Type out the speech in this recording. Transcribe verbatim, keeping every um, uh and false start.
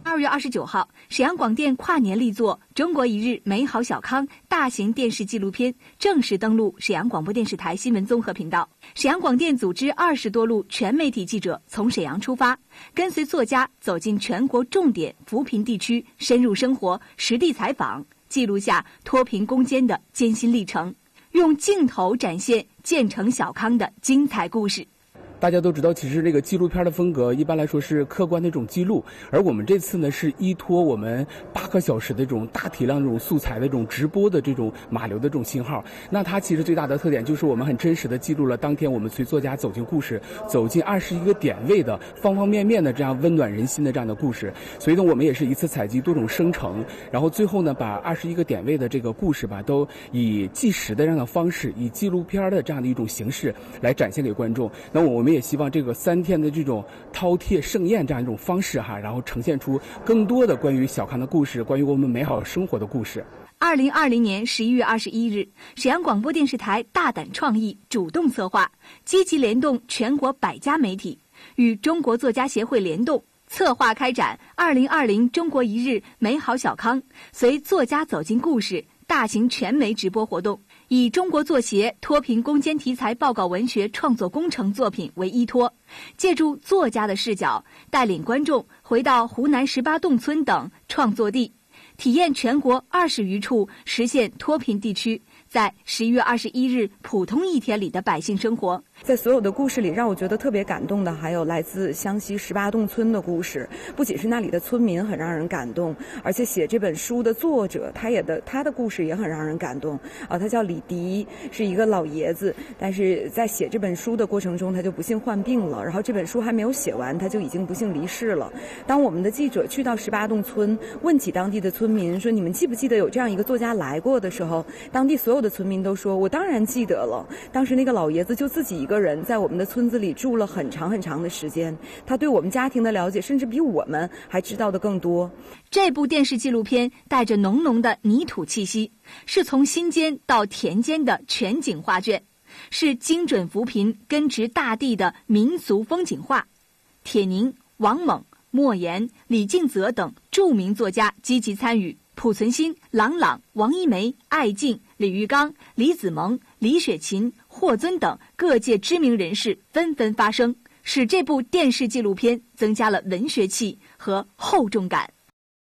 二月二十九号，沈阳广电跨年力作《中国一日美好小康》大型电视纪录片正式登陆沈阳广播电视台新闻综合频道。沈阳广电组织二十多路全媒体记者从沈阳出发，跟随作家走进全国重点扶贫地区，深入生活，实地采访，记录下脱贫攻坚的艰辛历程，用镜头展现建成小康的精彩故事。 大家都知道，其实这个纪录片的风格一般来说是客观的一种记录，而我们这次呢是依托我们八个小时的这种大体量这种素材的这种直播的这种码流的这种信号。那它其实最大的特点就是我们很真实的记录了当天我们随作家走进故事，走进二十一个点位的方方面面的这样温暖人心的这样的故事。所以呢，我们也是一次采集多种生成，然后最后呢把二十一个点位的这个故事吧，都以纪实的这样的方式，以纪录片的这样的一种形式来展现给观众。那我们也希望这个三天的这种饕餮盛宴这样一种方式哈，然后呈现出更多的关于小康的故事，关于我们美好生活的故事。 二零二零年十一月二十一日，沈阳广播电视台大胆创意，主动策划，积极联动全国百家媒体，与中国作家协会联动，策划开展二零二零中国一日美好小康随作家走进故事大型全媒直播活动，以中国作协脱贫攻坚题材报告文学创作工程作品为依托，借助作家的视角，带领观众回到湖南十八洞村等创作地，体验全国二十余处实现脱贫地区在十一月二十一日普通一天里的百姓生活。 在所有的故事里，让我觉得特别感动的还有来自湘西十八洞村的故事。不仅是那里的村民很让人感动，而且写这本书的作者他也的他的故事也很让人感动啊。他叫李迪，是一个老爷子，但是在写这本书的过程中他就不幸患病了，然后这本书还没有写完他就已经不幸离世了。当我们的记者去到十八洞村问起当地的村民说你们记不记得有这样一个作家来过的时候，当地所有的村民都说我当然记得了。当时那个老爷子就自己一个人在我们的村子里住了很长很长的时间，他对我们家庭的了解甚至比我们还知道的更多。 这部电视纪录片带着浓浓的泥土气息，是从心间到田间的全景画卷，是精准扶贫根植大地的民俗风景画。铁凝、王猛、莫言、李敬泽等著名作家积极参与，濮存昕、郎朗、王一梅、艾敬、李玉刚、李子萌、李雪琴、霍尊等各界知名人士纷纷发声，使这部电视纪录片增加了文学气和厚重感。